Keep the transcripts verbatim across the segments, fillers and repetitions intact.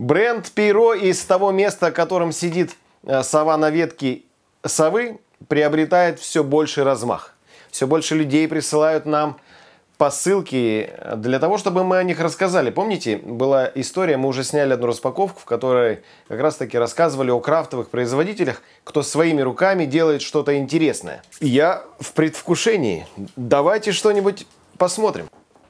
Бренд Пейро из того места, в котором сидит сова на ветке совы, приобретает все больший размах. Все больше людей присылают нам посылки для того, чтобы мы о них рассказали. Помните, была история, мы уже сняли одну распаковку, в которой как раз таки рассказывали о крафтовых производителях, кто своими руками делает что-то интересное. Я в предвкушении. Давайте что-нибудь посмотрим.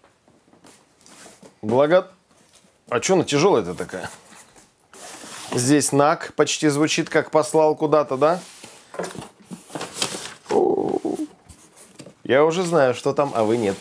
Благо... А что она тяжелая-то такая? Здесь нак почти звучит, как послал куда-то, да? Я уже знаю, что там, а вы нет.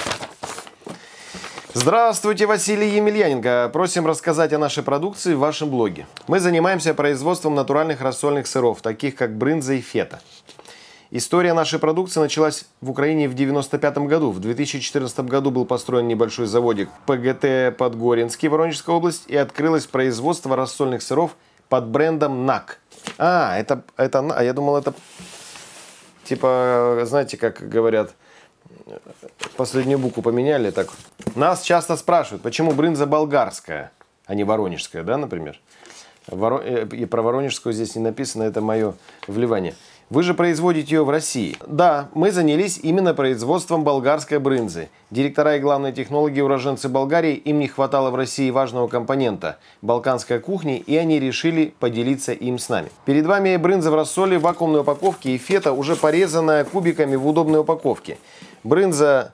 Здравствуйте, Василий Емельяненко. Просим рассказать о нашей продукции в вашем блоге. Мы занимаемся производством натуральных рассольных сыров, таких как брынза и фета. История нашей продукции началась в Украине в девяносто пятом году. В две тысячи четырнадцатом году был построен небольшой заводик ПГТ Подгоринский, Воронежская область, и открылось производство рассольных сыров под брендом нак. А, это, это, а я думал, это типа, знаете, как говорят, последнюю букву поменяли. Так. Нас часто спрашивают, почему брынза болгарская, а не воронежская, да, например. Воро... И про воронежскую здесь не написано, это мое вливание. Вы же производите ее в России. Да, мы занялись именно производством болгарской брынзы. Директора и главные технологи уроженцы Болгарии, им не хватало в России важного компонента – балканской кухни, и они решили поделиться им с нами. Перед вами брынза в рассоле в вакуумной упаковке и фета, уже порезанная кубиками в удобной упаковке. Брынза...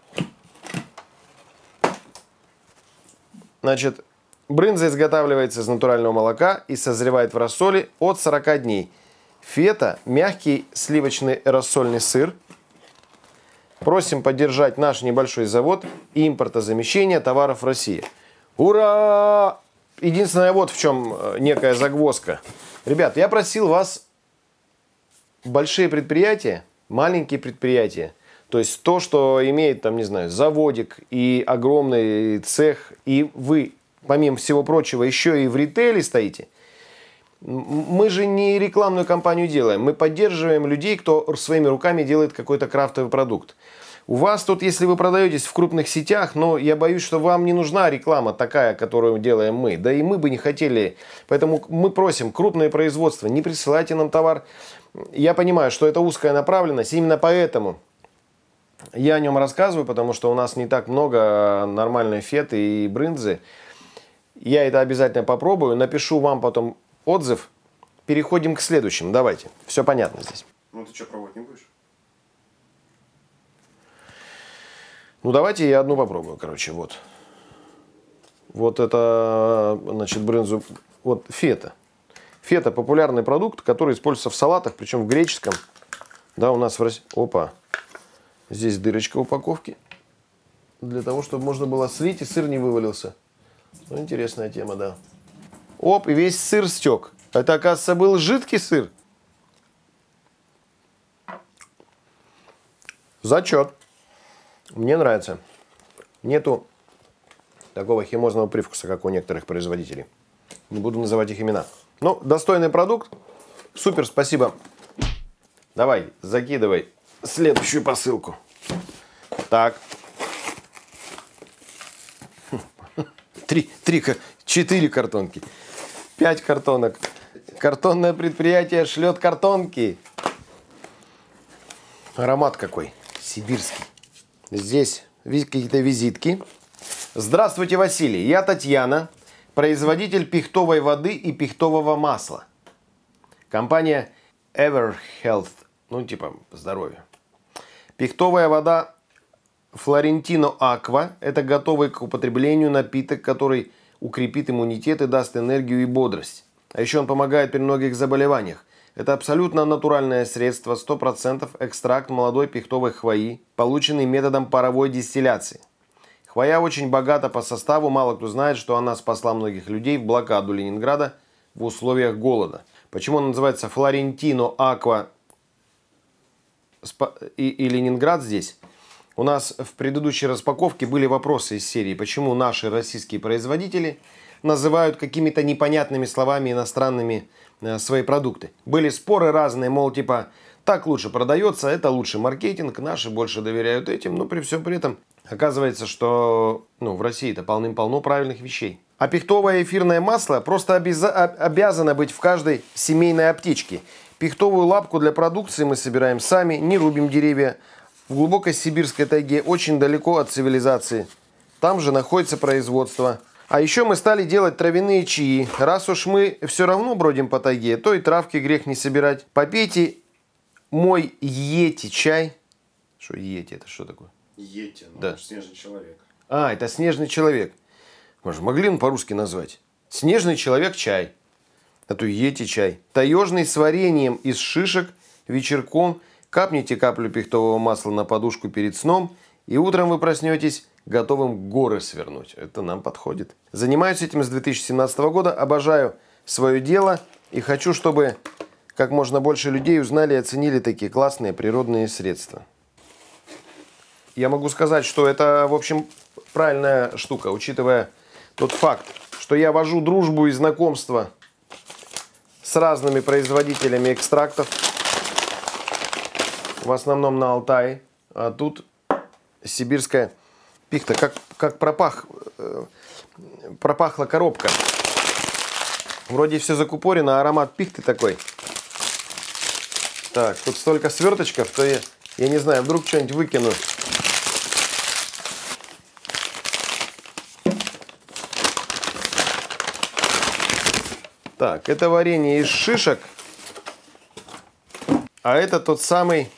Значит, брынза изготавливается из натурального молока и созревает в рассоле от сорока дней. Фета – мягкий сливочный рассольный сыр. Просим поддержать наш небольшой завод импортозамещения товаров в России. Ура! Единственное, вот в чем некая загвоздка. Ребят, я просил вас большие предприятия, маленькие предприятия, то есть то, что имеет, там, не знаю, заводик и огромный цех, и вы, помимо всего прочего, еще и в ритейле стоите. Мы же не рекламную кампанию делаем, мы поддерживаем людей, кто своими руками делает какой-то крафтовый продукт. У вас тут, если вы продаетесь в крупных сетях, но я боюсь, что вам не нужна реклама такая, которую делаем мы. Да и мы бы не хотели. Поэтому мы просим крупное производство, не присылайте нам товар. Я понимаю, что это узкая направленность, именно поэтому я о нем рассказываю, потому что у нас не так много нормальной феты и брынзы. Я это обязательно попробую, напишу вам потом отзыв. Переходим к следующему. Давайте. Все понятно здесь. Ну ты что, пробовать не будешь? Ну давайте я одну попробую, короче, вот. Вот это, значит, брынзу, вот фета. Фета – популярный продукт, который используется в салатах, причем в греческом. Да, у нас в России. Опа. Здесь дырочка в упаковке. Для того, чтобы можно было слить и сыр не вывалился. Ну, интересная тема, да. Оп, и весь сыр стек. Это, оказывается, был жидкий сыр. Зачет. Мне нравится. Нету такого химозного привкуса, как у некоторых производителей. Не буду называть их имена. Ну, достойный продукт. Супер, спасибо. Давай, закидывай следующую посылку. Так. Три, три, четыре картонки. Пять картонок. Картонное предприятие шлет картонки. Аромат какой. Сибирский. Здесь какие-то визитки. Здравствуйте, Василий. Я Татьяна, производитель пихтовой воды и пихтового масла. Компания EverHealth. Ну, типа здоровье. Пихтовая вода Флорентино Аква. Это готовый к употреблению напиток, который укрепит иммунитет и даст энергию и бодрость. А еще он помогает при многих заболеваниях. Это абсолютно натуральное средство, сто процентов экстракт молодой пихтовой хвои, полученный методом паровой дистилляции. Хвоя очень богата по составу, мало кто знает, что она спасла многих людей в блокаду Ленинграда в условиях голода. Почему она называется Флорентино Аква и, и Ленинград здесь? У нас в предыдущей распаковке были вопросы из серии, почему наши российские производители называют какими-то непонятными словами иностранными э, свои продукты. Были споры разные, мол, типа, так лучше продается, это лучше маркетинг, наши больше доверяют этим, но при всем при этом оказывается, что ну, в России-то полным-полно правильных вещей. А пихтовое эфирное масло просто обязано быть в каждой семейной аптечке. Пихтовую лапку для продукции мы собираем сами, не рубим деревья. В глубокой сибирской тайге, очень далеко от цивилизации. Там же находится производство. А еще мы стали делать травяные чаи. Раз уж мы все равно бродим по тайге, то и травки грех не собирать. Попейте мой йети чай. Что йети? Это что такое? Йети, ну, да. Снежный человек. А, это снежный человек. Может, могли бы по-русски назвать? Снежный человек чай. А то йети чай. Таежный с вареньем из шишек вечерком. Капните каплю пихтового масла на подушку перед сном. И утром вы проснетесь готовым горы свернуть. Это нам подходит. Занимаюсь этим с две тысячи семнадцатого года. Обожаю свое дело. И хочу, чтобы как можно больше людей узнали и оценили такие классные природные средства. Я могу сказать, что это, в общем, правильная штука, учитывая тот факт, что я вожу дружбу и знакомство с разными производителями экстрактов, в основном на Алтае, а тут сибирская пихта, как, как пропах, э, пропахла коробка. Вроде все закупорено, а аромат пихты такой. Так, тут столько сверточков, что я, я не знаю, вдруг что-нибудь выкину. Так, это варенье из шишек, а это тот самый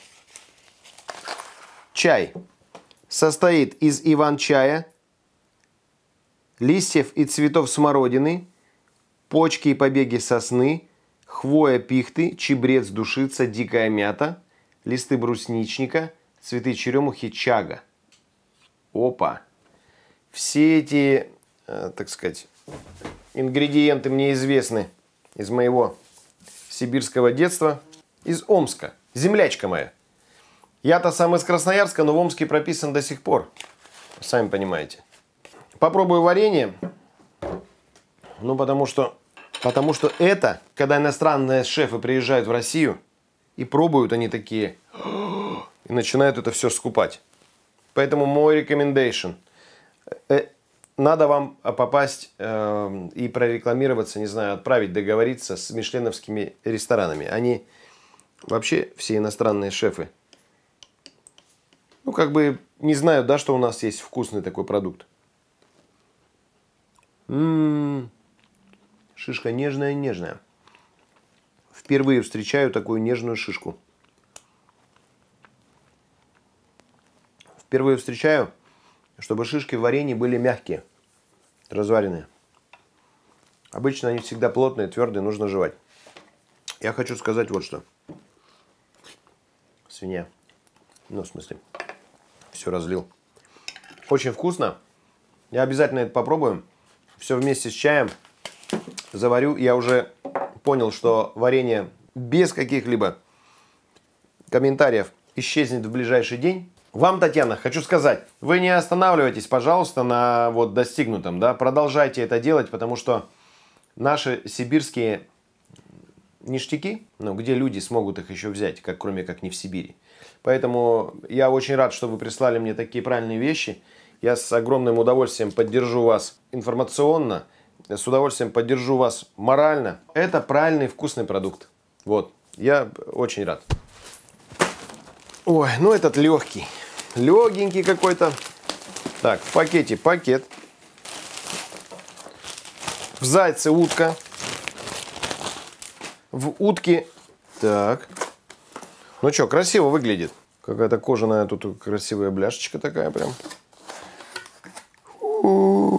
чай. Состоит из иван-чая, листьев и цветов смородины, почки и побеги сосны, хвоя пихты, чебрец душица, дикая мята, листы брусничника, цветы черемухи, чага. Опа! Все эти, э, так сказать, ингредиенты мне известны из моего сибирского детства, из Омска. Землячка моя. Я-то сам из Красноярска, но в Омске прописан до сих пор. Сами понимаете. Попробую варенье. Ну, потому что, потому что это, когда иностранные шефы приезжают в Россию и пробуют, они такие, и начинают это все скупать. Поэтому мой recommendation. Надо вам попасть э, и прорекламироваться, не знаю, отправить, договориться с мишленовскими ресторанами. Они вообще все иностранные шефы. Ну, как бы не знаю, да, что у нас есть вкусный такой продукт. М-м-м. Шишка нежная-нежная. Впервые встречаю такую нежную шишку. Впервые встречаю, чтобы шишки в варенье были мягкие, разваренные. Обычно они всегда плотные, твердые, нужно жевать. Я хочу сказать вот что. Свинья. Ну, в смысле, все разлил. Очень вкусно. Я обязательно это попробую. Все вместе с чаем заварю. Я уже понял, что варенье без каких-либо комментариев исчезнет в ближайший день. Вам, Татьяна, хочу сказать, вы не останавливайтесь, пожалуйста, на вот достигнутом, да, продолжайте это делать, потому что наши сибирские ништяки, ну, где люди смогут их еще взять, как, кроме как не в Сибири. Поэтому я очень рад, что вы прислали мне такие правильные вещи. Я с огромным удовольствием поддержу вас информационно, с удовольствием поддержу вас морально. Это правильный вкусный продукт. Вот, я очень рад. Ой, ну этот легкий. Легенький какой-то. Так, в пакете пакет. В зайце утка. В утке... Так. Ну что, красиво выглядит. Какая-то кожаная тут красивая бляшечка такая прям. У-у-у.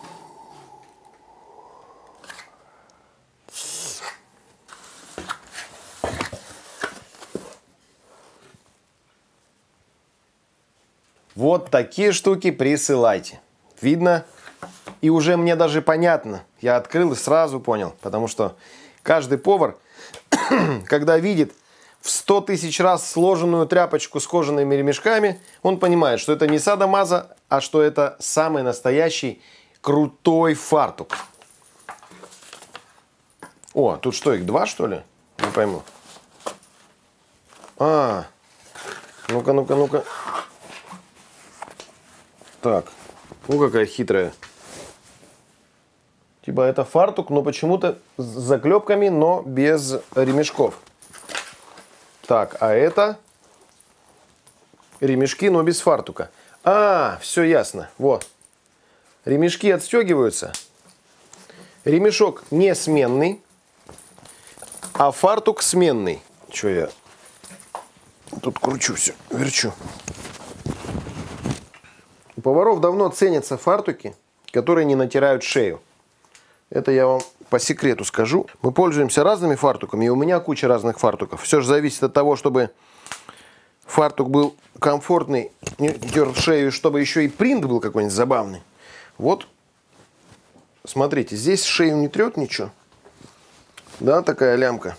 Вот такие штуки присылайте. Видно? И уже мне даже понятно. Я открыл и сразу понял. Потому что каждый повар, когда видит в сто тысяч раз сложенную тряпочку с кожаными ремешками, он понимает, что это не садо-мазо, а что это самый настоящий крутой фартук. О, тут что, их два, что ли? Не пойму. А, ну-ка, ну-ка, ну-ка. Так, ну какая хитрая. Типа это фартук, но почему-то с заклепками, но без ремешков. Так, а это ремешки, но без фартука. А, все ясно. Вот. Ремешки отстегиваются. Ремешок не сменный, а фартук сменный. Че я тут кручу все, верчу. У поваров давно ценятся фартуки, которые не натирают шею. Это я вам по секрету скажу. Мы пользуемся разными фартуками, и у меня куча разных фартуков. Все же зависит от того, чтобы фартук был комфортный, не тер шею, чтобы еще и принт был какой-нибудь забавный. Вот, смотрите, здесь шею не трет ничего. Да, такая лямка.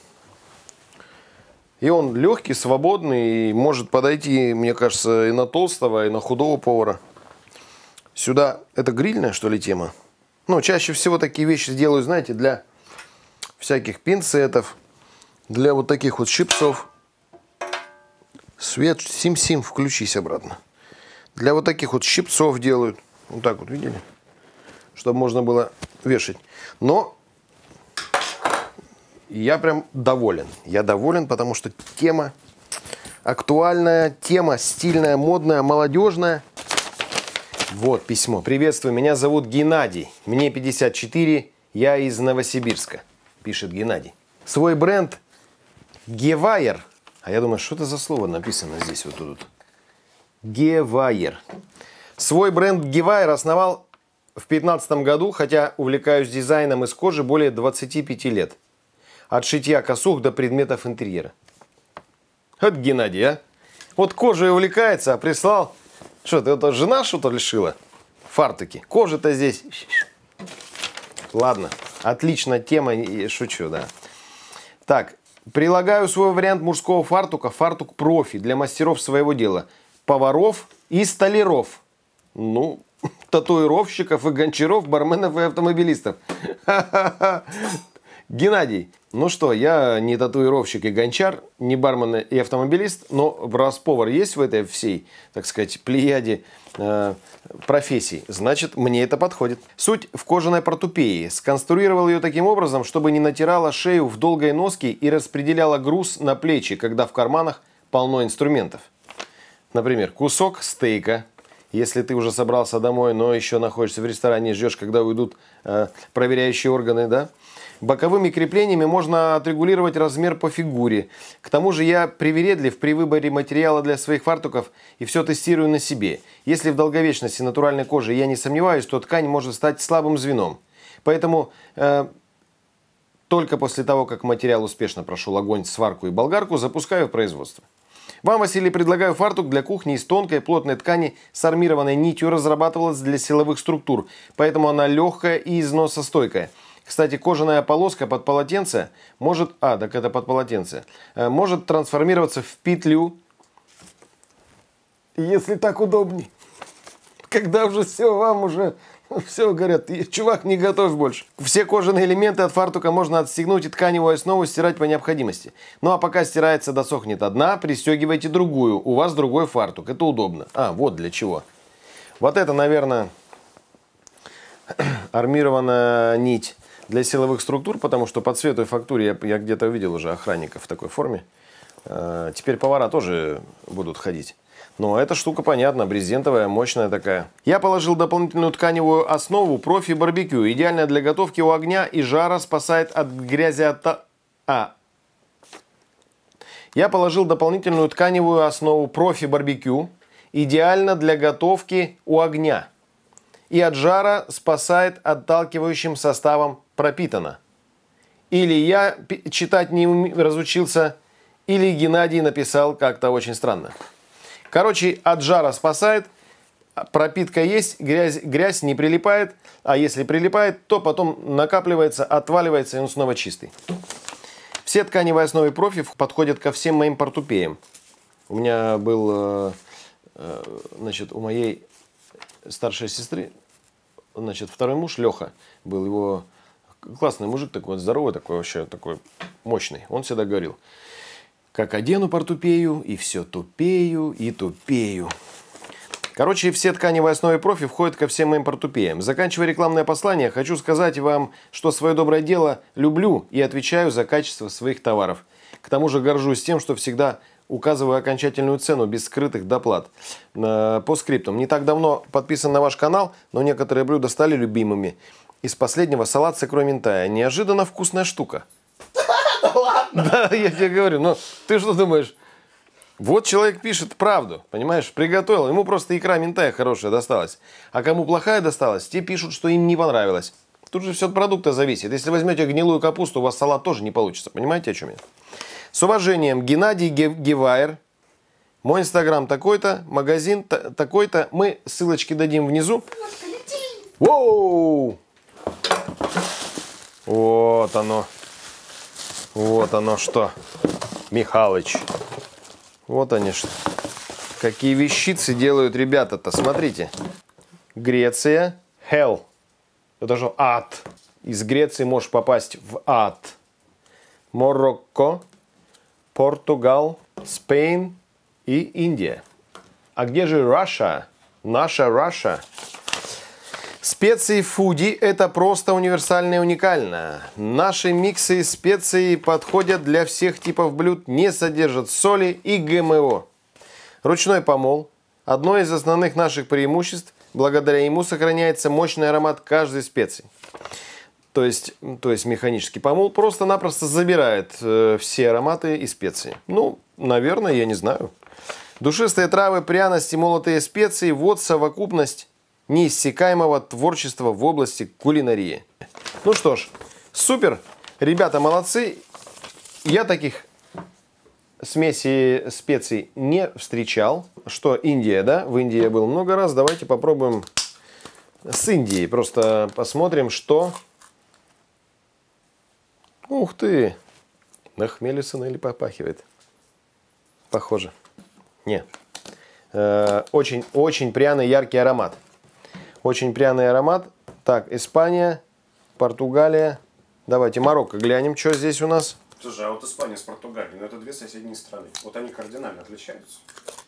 И он легкий, свободный, и может подойти, мне кажется, и на толстого, и на худого повара. Сюда, это грильная, что ли, тема? Ну, чаще всего такие вещи делаю, знаете, для всяких пинцетов, для вот таких вот щипцов. Свет, сим-сим, включись обратно. Для вот таких вот щипцов делают. Вот так вот, видели? Чтобы можно было вешать. Но я прям доволен. Я доволен, потому что тема актуальная, тема стильная, модная, молодежная. Вот письмо. Приветствую, меня зовут Геннадий. Мне пятьдесят четыре, я из Новосибирска, пишет Геннадий. Свой бренд Гевайер. А я думаю, что это за слово написано здесь вот тут? Гевайер. Свой бренд Гевайер основал в пятнадцатом году, хотя увлекаюсь дизайном из кожи более двадцати пяти лет. От шитья косух до предметов интерьера. Вот Геннадий, а? Вот кожей увлекается, а прислал... Что, ты это жена что-то лишила? Фартуки. Кожа-то здесь... Ладно, отличная тема, шучу, да. Так, прилагаю свой вариант мужского фартука, фартук профи для мастеров своего дела. Поваров и столяров. Ну, татуировщиков и гончаров, барменов и автомобилистов. Геннадий, ну что, я не татуировщик и гончар, не бармен и автомобилист, но раз повар есть в этой всей, так сказать, плеяде э, профессий, значит, мне это подходит. Суть в кожаной портупее. Сконструировал ее таким образом, чтобы не натирала шею в долгой носке и распределяла груз на плечи, когда в карманах полно инструментов. Например, кусок стейка. Если ты уже собрался домой, но еще находишься в ресторане и ждешь, когда уйдут э, проверяющие органы, да? Боковыми креплениями можно отрегулировать размер по фигуре. К тому же я привередлив при выборе материала для своих фартуков и все тестирую на себе. Если в долговечности натуральной кожи я не сомневаюсь, то ткань может стать слабым звеном. Поэтому э, только после того, как материал успешно прошел огонь, сварку и болгарку, запускаю в производство. Вам, Василий, предлагаю фартук для кухни из тонкой плотной ткани с армированной нитью, разрабатывалась для силовых структур, поэтому она легкая и износостойкая. Кстати, кожаная полоска под полотенце может, а, так это под полотенце, может трансформироваться в петлю, если так удобней. Когда уже все, вам уже все говорят, чувак, не готовь больше. Все кожаные элементы от фартука можно отстегнуть и тканевую основу стирать по необходимости. Ну а пока стирается, досохнет одна, пристегивайте другую. У вас другой фартук, это удобно. А, вот для чего. Вот это, наверное, армированная нить для силовых структур, потому что по цвету и фактуре я, я где-то увидел уже охранников в такой форме. Э, теперь повара тоже будут ходить. Но эта штука, понятно, брезентовая, мощная такая. Я положил дополнительную тканевую основу профи барбекю. Идеальная для готовки у огня и жара, спасает от грязи от... А. Я положил дополнительную тканевую основу профи барбекю. Идеально для готовки у огня. И от жара спасает отталкивающим составом пропитано. Или я читать не ум... разучился, или Геннадий написал как-то очень странно. Короче, от жара спасает, пропитка есть, грязь, грязь не прилипает, а если прилипает, то потом накапливается, отваливается, и он снова чистый. Все тканевые основы профи подходят ко всем моим портупеям. У меня был, значит, у моей старшей сестры, значит, второй муж, Леха, был его классный мужик, такой вот здоровый, такой вообще, такой мощный. Он всегда говорил: как одену портупею, и все тупею и тупею. Короче, все тканевые основы профи входят ко всем моим портупеям. Заканчивая рекламное послание, хочу сказать вам, что свое доброе дело люблю и отвечаю за качество своих товаров. К тому же горжусь тем, что всегда указываю окончательную цену без скрытых доплат. По скриптам. Не так давно подписан на ваш канал, но некоторые блюда стали любимыми. Из последнего салат с икрой минтая. Неожиданно вкусная штука. Да ладно? Да, я тебе говорю. Ну, ты что думаешь? Вот человек пишет правду, понимаешь? Приготовил. Ему просто икра минтая хорошая досталась. А кому плохая досталась, те пишут, что им не понравилось. Тут же все от продукта зависит. Если возьмете гнилую капусту, у вас салат тоже не получится. Понимаете, о чем я? С уважением, Геннадий Гевайер. Мой инстаграм такой-то, магазин такой-то. Мы ссылочки дадим внизу. Воу! Вот оно. Вот оно что. Михалыч. Вот они что. Какие вещицы делают ребята-то. Смотрите. Греция. Hell. Это же ад. Из Греции можешь попасть в ад. Марокко. Португал. Спейн и Индия. А где же Russia? Наша Russia. Специи фуди – это просто универсально и уникально. Наши миксы из специй подходят для всех типов блюд, не содержат соли и ГМО. Ручной помол – одно из основных наших преимуществ. Благодаря ему сохраняется мощный аромат каждой специи. То есть, то есть механический помол просто-напросто забирает э, все ароматы и специи. Ну, наверное, я не знаю. Душистые травы, пряности, молотые специи – вот совокупность неиссякаемого творчества в области кулинарии. Ну что ж, супер, ребята молодцы. Я таких смесей специй не встречал. Что Индия, да? В Индии я был много раз. Давайте попробуем с Индией. Просто посмотрим, что... Ух ты! На хмелисона или попахивает? Похоже. Не. Очень-очень пряный, яркий аромат. Очень пряный аромат. Так, Испания, Португалия. Давайте Марокко глянем, что здесь у нас. Слушай, а вот Испания с Португалией, ну это две соседние страны. Вот они кардинально отличаются.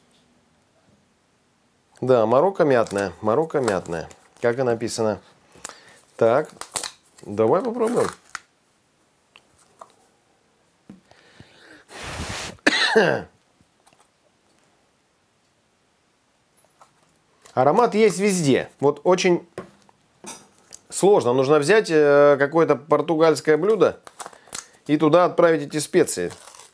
Да, Марокко мятная. Марокко мятная. Как и написано. Так, давай попробуем. Аромат есть везде. Вот очень сложно. Нужно взять какое-то португальское блюдо и туда отправить эти специи.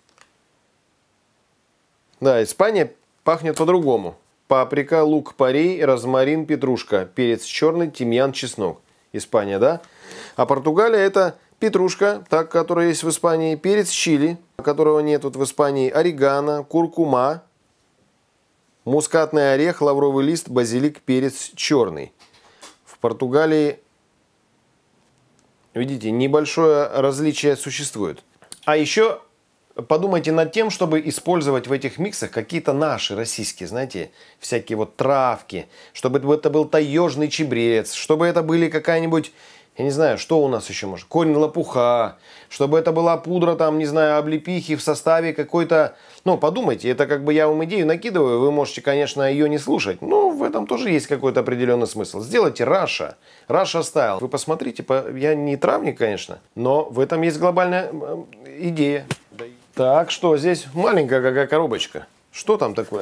Да, Испания пахнет по-другому. Паприка, лук, порей, розмарин, петрушка, перец черный, тимьян, чеснок. Испания, да? А Португалия это петрушка, так, которая есть в Испании, перец чили, которого нет вот в Испании, орегано, куркума, мускатный орех, лавровый лист, базилик, перец черный. В Португалии, видите, небольшое различие существует. А еще подумайте над тем, чтобы использовать в этих миксах какие-то наши российские, знаете, всякие вот травки, чтобы это был таежный чабрец, чтобы это были какая-нибудь, я не знаю, что у нас еще может, корень лопуха, чтобы это была пудра, там, не знаю, облепихи в составе какой-то, ну, подумайте, это как бы я вам идею накидываю, вы можете, конечно, ее не слушать, но в этом тоже есть какой-то определенный смысл. Сделайте Russia, Russia Style. Вы посмотрите, я не травник, конечно, но в этом есть глобальная идея. Так, что здесь? Маленькая какая коробочка. Что там такое?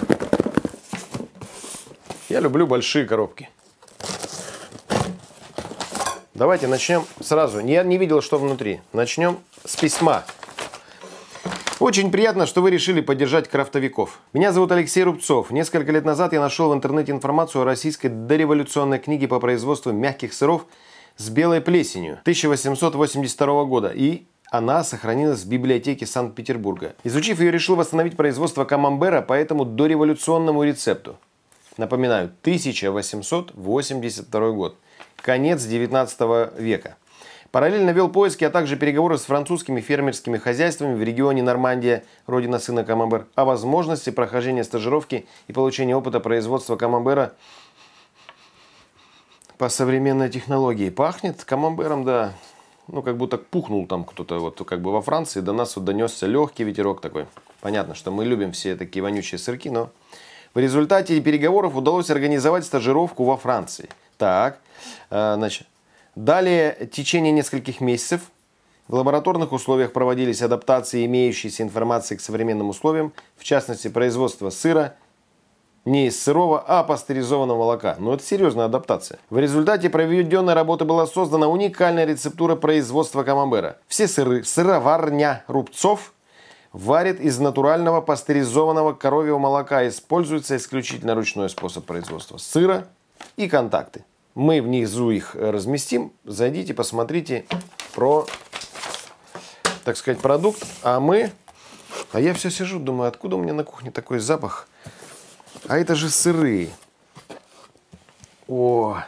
Я люблю большие коробки. Давайте начнем сразу. Я не видел, что внутри. Начнем с письма. Очень приятно, что вы решили поддержать крафтовиков. Меня зовут Алексей Рубцов. Несколько лет назад я нашел в интернете информацию о российской дореволюционной книге по производству мягких сыров с белой плесенью тысяча восемьсот восемьдесят второго года. И она сохранилась в библиотеке Санкт-Петербурга. Изучив ее, решил восстановить производство камамбера по этому дореволюционному рецепту. Напоминаю, тысяча восемьсот восемьдесят второй год. Конец девятнадцатого века. Параллельно вел поиски, а также переговоры с французскими фермерскими хозяйствами в регионе Нормандия, родина сына камамбер, о возможности прохождения стажировки и получения опыта производства камамбера по современной технологии. Пахнет камамбером, да. Ну, как будто пухнул там кто-то, вот как бы во Франции, до нас вот донесся легкий ветерок такой. Понятно, что мы любим все такие вонючие сырки, но В результате переговоров удалось организовать стажировку во Франции. Так, значит, далее в течение нескольких месяцев в лабораторных условиях проводились адаптации имеющейся информации к современным условиям, в частности, производство сыра не из сырого, а пастеризованного молока. Но это серьезная адаптация. В результате проведенной работы была создана уникальная рецептура производства камамбера. Все сыры сыроварня Рубцов варит из натурального пастеризованного коровьего молока. Используется исключительно ручной способ производства сыра и контакты. Мы внизу их разместим. Зайдите, посмотрите про, так сказать, продукт. А мы... А я все сижу, думаю, откуда у меня на кухне такой запах? А это же сыры. О!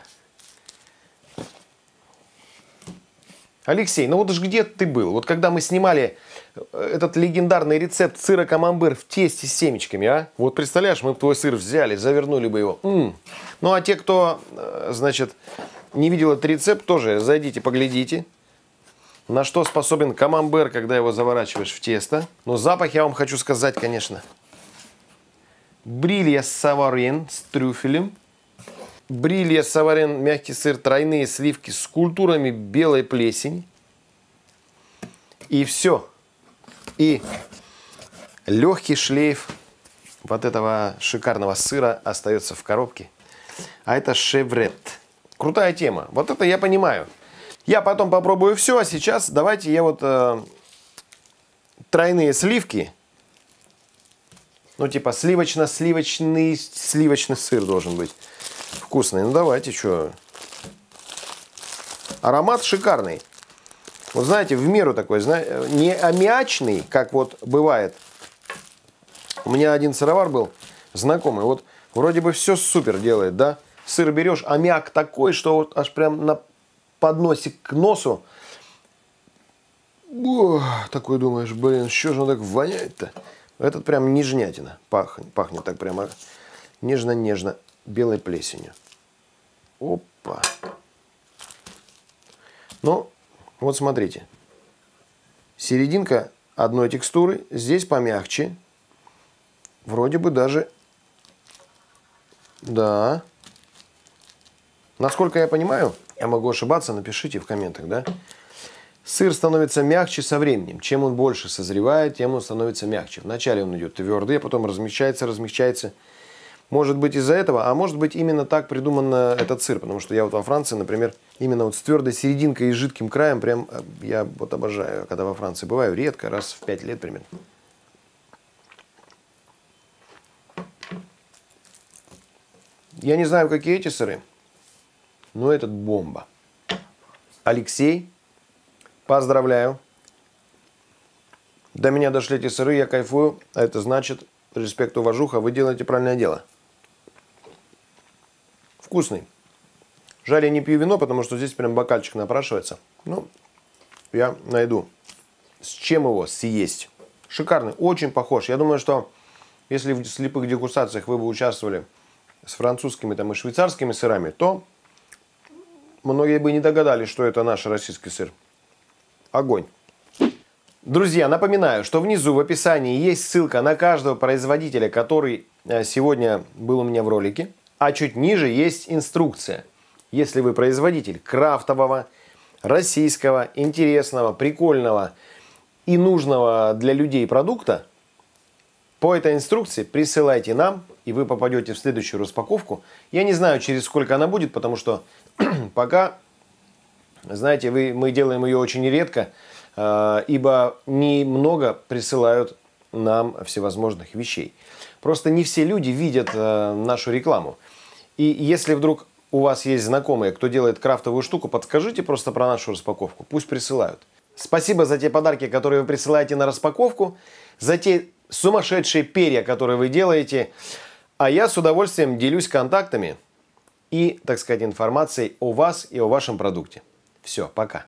Алексей, ну вот уж где ты был? Вот когда мы снимали этот легендарный рецепт сыра камамбер в тесте с семечками, а? Вот представляешь, мы бы твой сыр взяли, завернули бы его. М-м. Ну а те, кто, значит, не видел этот рецепт, тоже зайдите, поглядите, на что способен камамбер, когда его заворачиваешь в тесто. Но запах, я вам хочу сказать, конечно. Брилья саварен с трюфелем. Брилья саварен, мягкий сыр, тройные сливки с культурами белой плесени. И все. И легкий шлейф вот этого шикарного сыра остается в коробке. А это шеврет. Крутая тема. Вот это я понимаю. Я потом попробую все, а сейчас давайте я вот э, тройные сливки. Ну, типа сливочно-сливочный сливочный сыр должен быть. Вкусный. Ну, давайте, что. Аромат шикарный. Вот знаете, в меру такой, знаете, не аммиачный, как вот бывает. У меня один сыровар был знакомый. Вот вроде бы все супер делает, да? Сыр берешь, аммиак такой, что вот аж прям на подносик к носу. О, такой думаешь, блин, что же он так воняет-то? Этот прям нежнятина. Пахнет, пахнет так прямо нежно-нежно белой плесенью. Опа. Ну, вот смотрите. Серединка одной текстуры. Здесь помягче. Вроде бы даже... Да. Насколько я понимаю, я могу ошибаться, напишите в комментах, да? Сыр становится мягче со временем. Чем он больше созревает, тем он становится мягче. Вначале он идет твердый, а потом размягчается, размягчается. Может быть из-за этого, а может быть именно так придуман этот сыр. Потому что я вот во Франции, например, именно вот с твердой серединкой и жидким краем, прям я вот обожаю. Когда во Франции бываю, редко, раз в пять лет примерно. Я не знаю, какие эти сыры, но этот бомба. Алексей, поздравляю. До меня дошли эти сыры, я кайфую. А это значит, респект, уважуха, вы делаете правильное дело. Вкусный. Жаль, я не пью вино, потому что здесь прям бокальчик напрашивается. Ну, я найду, с чем его съесть. Шикарный, очень похож. Я думаю, что если в слепых дегустациях вы бы участвовали с французскими там, и швейцарскими сырами, то многие бы не догадались, что это наш российский сыр. Огонь. Друзья, напоминаю, что внизу в описании есть ссылка на каждого производителя, который сегодня был у меня в ролике. А чуть ниже есть инструкция. Если вы производитель крафтового, российского, интересного, прикольного и нужного для людей продукта, по этой инструкции присылайте нам, и вы попадете в следующую распаковку. Я не знаю, через сколько она будет, потому что пока, знаете, вы, мы делаем ее очень редко, э, ибо немного присылают нам всевозможных вещей. Просто не все люди видят э, нашу рекламу. И если вдруг у вас есть знакомые, кто делает крафтовую штуку, подскажите просто про нашу распаковку. Пусть присылают. Спасибо за те подарки, которые вы присылаете на распаковку, за те сумасшедшие перья, которые вы делаете. А я с удовольствием делюсь контактами и, так сказать, информацией о вас и о вашем продукте. Все, пока.